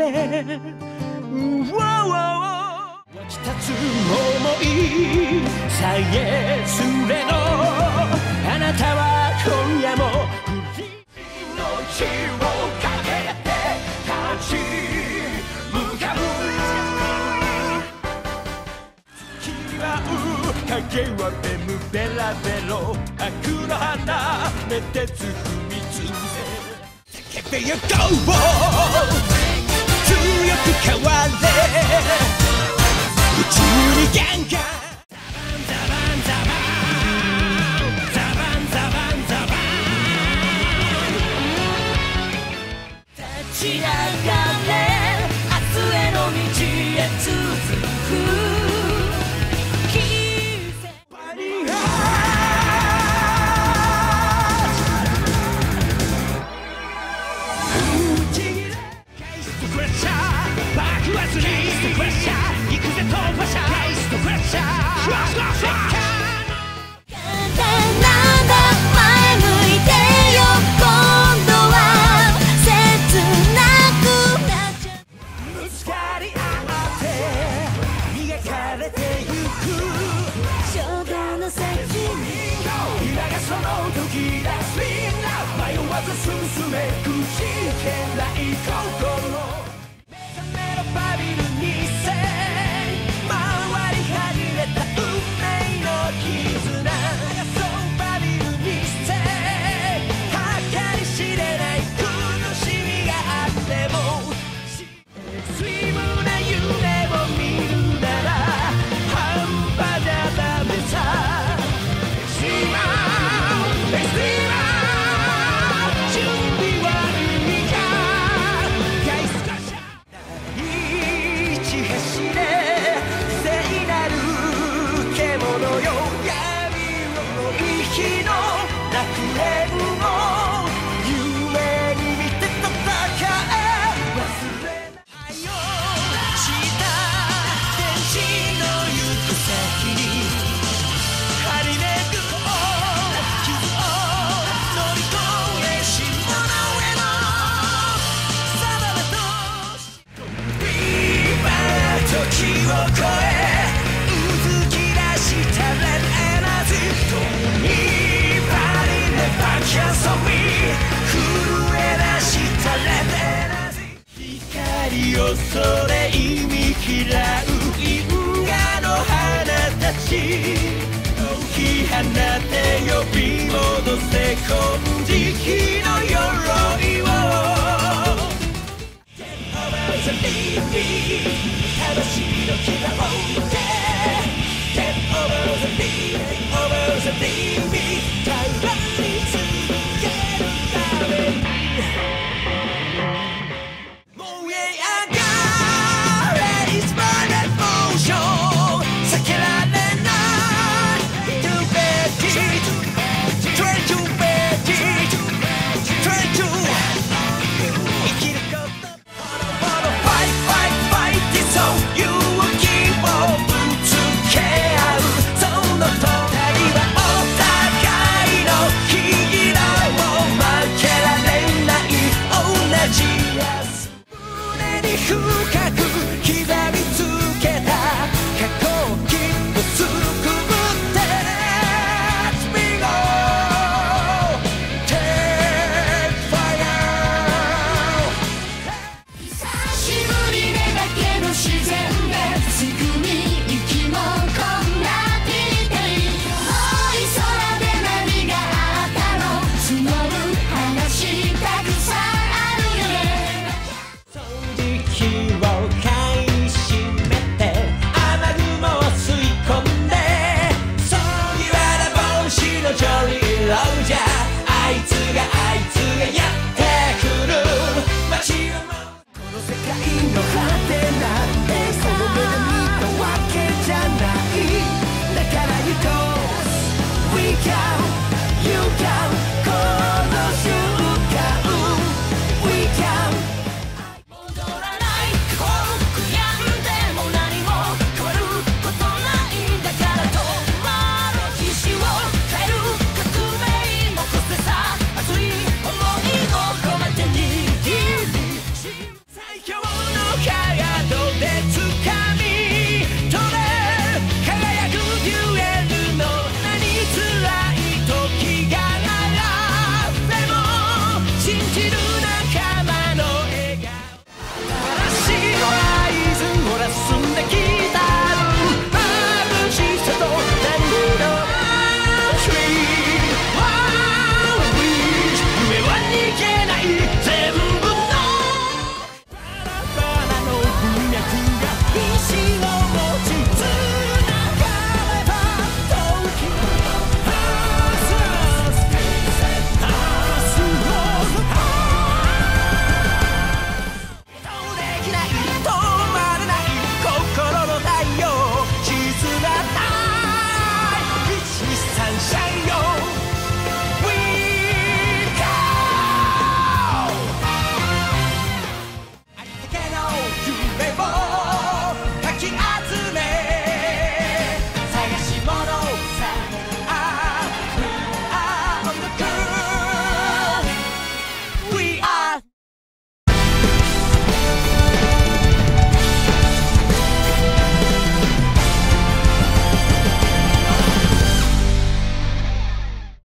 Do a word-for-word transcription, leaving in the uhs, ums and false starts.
湧き立つ想いさえすれのあなたは今夜も命をかけて立ち向かう月は影はベムベラベロ悪の花目鉄踏みつけ叫べよ Go! 強く変われ宇宙にガンガンザバンザバンザバンザバンザバン立ち上がれ明日への道へ続くその時だスインナ迷わず進めくじけない心目覚めのバビルにせ回り始めた運命の絆そうバビルにせ計り知れない苦しみがあってもスリムな夢を見るなら半端じゃダメさ恐れ意味嫌う因果の花たち解き放て呼び戻せ金色の鎧を魂の牙を